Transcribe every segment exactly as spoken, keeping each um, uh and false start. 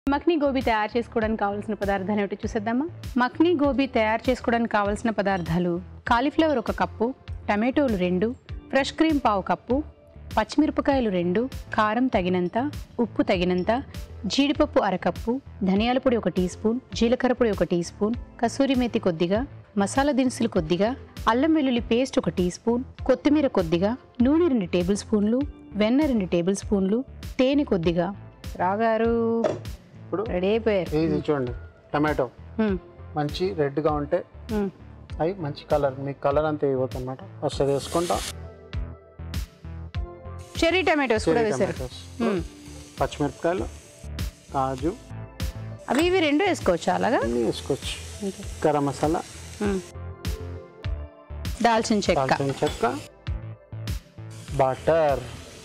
మక్ని గోబీ తయారు చేసుకోవడానికి కావాల్సిన పదార్థాలు ఏమిటో చూసేద్దామా. మక్ని గోబీ తయారు చేసుకోవడానికి కావాల్సిన పదార్థాలు కాలీఫ్లవర్ ఒక కప్పు, టమాటోలు రెండు, ఫ్రెష్ క్రీమ్ పావు కప్పు, పచ్చిమిరపకాయలు రెండు, కారం తగినంత, ఉప్పు తగినంత, జీడిపప్పు అరకప్పు, ధనియాల పొడి ఒక టీ స్పూన్, జీలకర్ర పొడి ఒక టీ స్పూన్, కసూరి మేతి కొద్దిగా, మసాలా దినుసులు కొద్దిగా, అల్లం వెల్లుల్లి పేస్ట్ ఒక టీ స్పూన్, కొత్తిమీర కొద్దిగా, నూనె రెండు టేబుల్ స్పూన్లు, వెన్న రెండు టేబుల్ స్పూన్లు, తేనె కొద్దిగా. రాగారు ఇప్పుడు రెడీ అయిపోయారు. ఇది చూడండి, టమాటో మంచి రెడ్గా ఉంటే అవి మంచి కలర్, మీకు కలర్ అంతా ఇవ్వద్దు అనమాట. ఫస్ట్ అది వేసుకుంటాం. చెర్రీ టమాటోస్ కూడా వేసారు. పచ్చిమిరపకాయలు, కాజు, అవి ఇవి రెండు వేసుకోవచ్చు. అలాగా అన్నీ వేసుకోవచ్చు. గరం మసాలా, దాల్చిన చెక్క, దాల్చిన చెక్క, బటర్,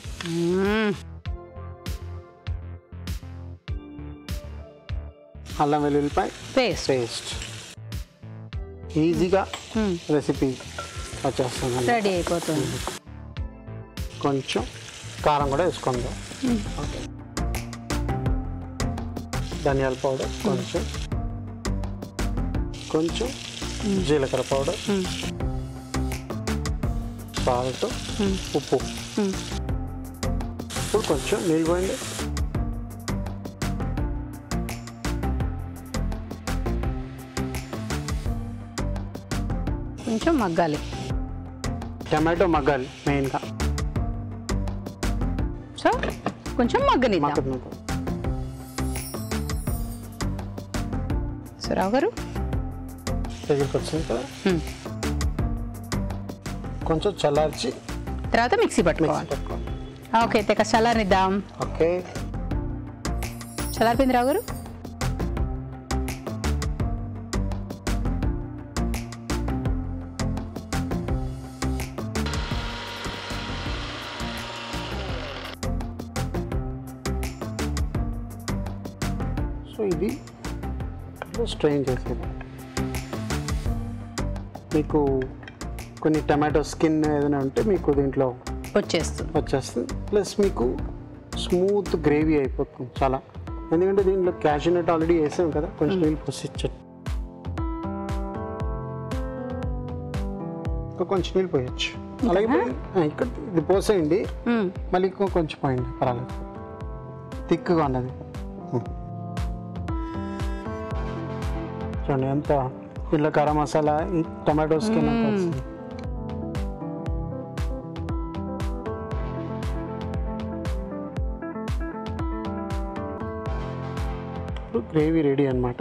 అల్లం వెల్లుల్లిపాయ పేస్ట్ పేస్ట్. ఈజీగా రెసిపీ వచ్చేస్తుంది, రెడీ అయిపోతుంది. కొంచెం కారం కూడా వేసుకుందాం. ఓకే, ధనియాల పౌడర్ కొంచెం, కొంచెం జీలకర్ర పౌడర్, సాల్ట్, ఉప్పు. ఇప్పుడు కొంచెం నీళ్ళు పోయండి. కొంచెం మగ్గాలి, టమాటో మగ్గాలి మెయిన్గా. సో కొంచెం మగ్గనిద్దాం. మగ్గనిద్దాం. సో రావు గారు దగ్గరికి వచ్చింది కదా, కొంచెం చల్లార్చి తర్వాత మిక్సీ పట్టుకోవాలి. పెట్టుకోవాలి. ఓకే, అయితే చల్లారనిద్దాం. ఓకే, చల్లారిపోయింది రావు గారు. సో ఇది స్ట్రెయిన్ చేసేది. మీకు కొన్ని టమాటో స్కిన్ ఏదైనా ఉంటే మీకు దీంట్లో వచ్చేస్తుంది వచ్చేస్తుంది. ప్లస్ మీకు స్మూత్ గ్రేవీ అయిపోతుంది చాలా. ఎందుకంటే దీంట్లో క్యాష్యూ నట్ ఆల్రెడీ వేసాం కదా, కొంచెం నీళ్ళు పోసిచ్చండి. ఇంకా కొంచెం నీళ్ళు పోయచ్చు. అలాగే ఇక్కడ ఇది పోసేయండి, మళ్ళీ ఇంకో కొంచెం పోయండి, పర్వాలేదు. థిక్గా ఉన్నది చూడండి ఎంత. ఇంట్లో గరం మసాలా, ఈ టమాటో స్కిన్ అంతా వస్తుంది. ఇప్పుడు గ్రేవీ రెడీ అన్నమాట.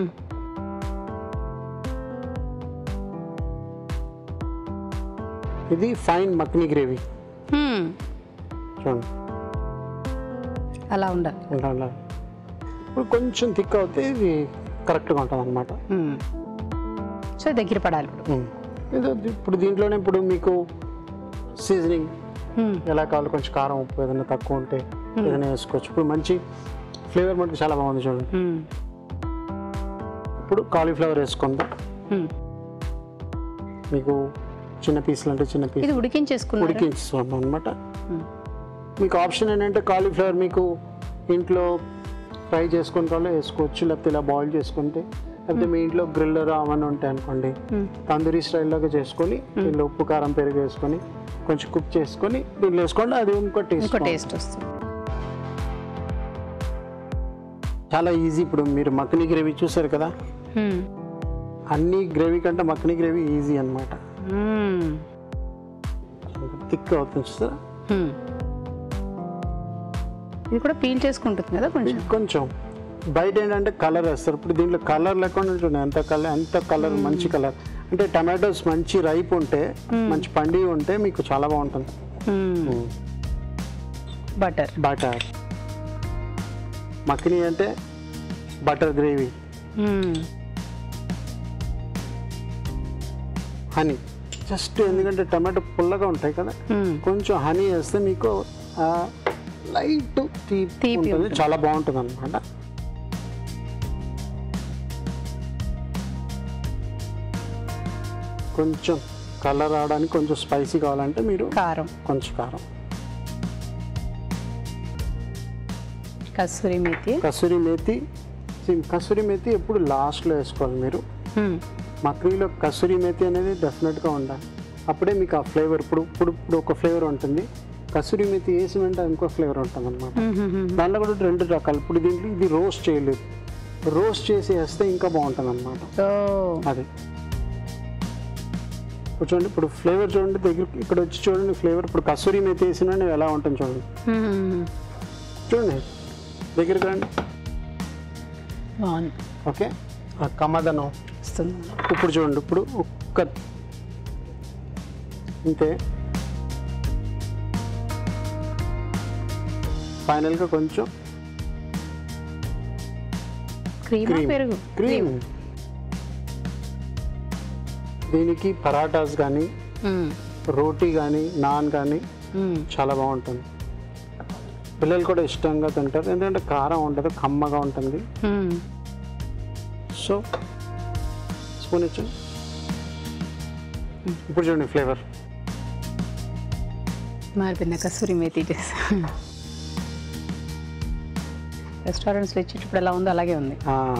ఇది ఫైన్ మక్ని గ్రేవీ చూడండి, అలా ఉండాలి. ఉండాలి. ఇప్పుడు కొంచెం థిక్ అవుతే ఇది కరెక్ట్గా ఉంటుంది అనమాట. సో దగ్గర పడాలి. ఇప్పుడు దీంట్లోనే ఇప్పుడు మీకు సీజనింగ్ ఎలా కావాలి, కొంచెం కారం ఉప్పు ఏదైనా తక్కువ ఉంటే ఏదైనా వేసుకోవచ్చు. ఇప్పుడు మంచి ఫ్లేవర్ మనకి చాలా బాగుంది చూడండి. ఇప్పుడు కాలీఫ్లవర్ వేసుకుందాం. మీకు చిన్న పీసులు అంటే చిన్న పీస్ ఉడికించేసుకున్నాం ఉడికించుకున్నాం అనమాట. మీకు ఆప్షన్ ఏంటంటే కాలీఫ్లవర్ మీకు ఇంట్లో ఫ్రై చేసుకుని కావాలి వేసుకోవచ్చు, లేకపోతే ఇలా బాయిల్ చేసుకుంటే, లేకపోతే మీ ఇంట్లో గ్రిల్లర్ అవన్నీ ఉంటాయి అనుకోండి, తందూరి స్టైల్లాగా చేసుకొని దీనిలో ఉప్పు కారం పెరుగు వేసుకొని కొంచెం కుక్ చేసుకొని దీనిలో వేసుకోండి. అది ఇంకో టేస్ట్ టేస్ట్ వస్తుంది. చాలా ఈజీ. ఇప్పుడు మీరు మక్ని గ్రేవీ చూసారు కదా, అన్ని గ్రేవీ కంటే మక్ని గ్రేవీ ఈజీ అనమాట. థిక్ అవుతుంది చూసారా. ఇది కూడా పీల్ చేసుకుంటుంది కదా కొంచెం. కొంచెం బయట ఏంటంటే కలర్ వేస్తారు. ఇప్పుడు దీంట్లో కలర్ లేకుండా ఉంటుంది. ఎంత కలర్ ఎంత కలర్ మంచి కలర్ అంటే టమాటోస్ మంచి రైప్ ఉంటే, మంచి పండి ఉంటే మీకు చాలా బాగుంటుంది. బటర్ బటర్ మక్ని అంటే బటర్ గ్రేవీ. హనీ జస్ట్ ఎందుకంటే టమాటో పుల్లగా ఉంటాయి కదా, కొంచెం హనీ వేస్తే మీకు లైట్ తీపి ఉంటుంది, చాలా బాగుంటుంది అనమాట. కొంచెం కలర్ రావడానికి కొంచెం స్పైసీ కావాలంటే మీరు కారం కొంచెం కారం కస్తూరి మేతి. కసూరి మేతి కసూరి మేతి ఎప్పుడు లాస్ట్లో వేసుకోవాలి మీరు. మక్నీలో కసూరి మేతి అనేది డెఫినెట్గా ఉండాలి, అప్పుడే మీకు ఆ ఫ్లేవర్. ఇప్పుడు ఇప్పుడు ఇప్పుడు ఒక ఫ్లేవర్ ఉంటుంది, కసూరి మేతి వేసి వెంట ఇంకో ఫ్లేవర్ ఉంటుంది అనమాట. దాంట్లో కూడా రెండు రకాలు. ఇప్పుడు దీంట్లో ఇది రోస్ట్ చేయలేదు, రోస్ట్ చేసి వేస్తే ఇంకా బాగుంటుంది అనమాట. అది ఇప్పుడు చూడండి, ఇప్పుడు ఫ్లేవర్ చూడండి దగ్గర ఇక్కడ వచ్చి చూడండి ఫ్లేవర్. ఇప్పుడు కసూరి మేతి వేసినా ఎలా ఉంటుంది చూడండి, చూడండి దగ్గరికి రండి. ఓకే, ఆ కమ్మదనం వస్తుంది. ఇప్పుడు చూడండి, ఇప్పుడు ఒక్క అంతే. ఫైనల్గా కొంచెం క్రీమ్ పెరుగు. క్రీమ్ దీనికి పరాటాస్ కానీ రోటీ కానీ నాన్ కానీ చాలా బాగుంటుంది. పిల్లలు కూడా ఇష్టంగా తింటారు, ఎందుకంటే కారం ఉంటుంది, కమ్మగా ఉంటుంది. సో స్పూన్ ఇచ్చండి. ఇప్పుడు చూడండి ఫ్లేవర్ మారిపోయింది. కసూరి మేతి చేసి రెస్టారెంట్స్లో ఇచ్చేటప్పుడు ఎలా ఉందో అలాగే ఉంది.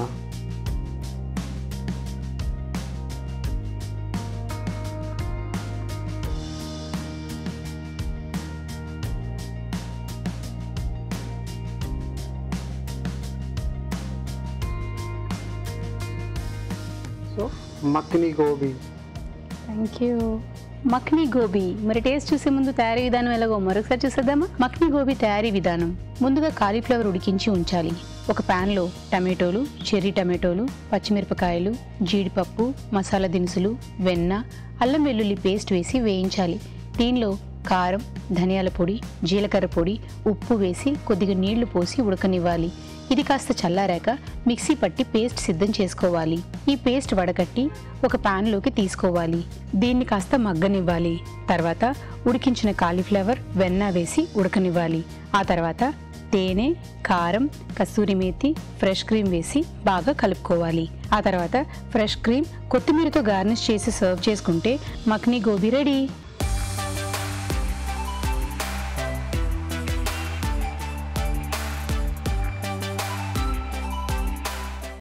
So makhani gobi. Thank you. Makhani gobi. మరి టేస్ట్ చూసే ముందు తయారీ విధానం ఎలాగో మరొకసారి చూసేద్దామా? మక్ని గోబీ తయారీ విధానం. ముందుగా కాలీఫ్లవర్ ఉడికించి ఉంచాలి. ఒక ప్యాన్లో టమాటోలు, చెర్రీ టమాటోలు, పచ్చిమిరపకాయలు, జీడిపప్పు, మసాలా దినుసులు, వెన్న, అల్లం వెల్లుల్లి పేస్ట్ వేసి వేయించాలి. దీనిలో కారం, ధనియాల పొడి, జీలకర్ర పొడి, ఉప్పు వేసి కొద్దిగా నీళ్లు పోసి ఉడకనివ్వాలి. ఇది కాస్త చల్లారాక మిక్సీ పట్టి పేస్ట్ సిద్ధం చేసుకోవాలి. ఈ పేస్ట్ వడకట్టి ఒక ప్యాన్లోకి తీసుకోవాలి. దీన్ని కాస్త మగ్గనివ్వాలి. తర్వాత ఉడికించిన కాలీఫ్లవర్, వెన్న వేసి ఉడకనివ్వాలి. ఆ తర్వాత తేనె, కారం, కస్తూరి మేతి, ఫ్రెష్ క్రీమ్ వేసి బాగా కలుపుకోవాలి. ఆ తర్వాత ఫ్రెష్ క్రీమ్, కొత్తిమీరతో గార్నిష్ చేసి సర్వ్ చేసుకుంటే మక్ని గోబీ రెడీ.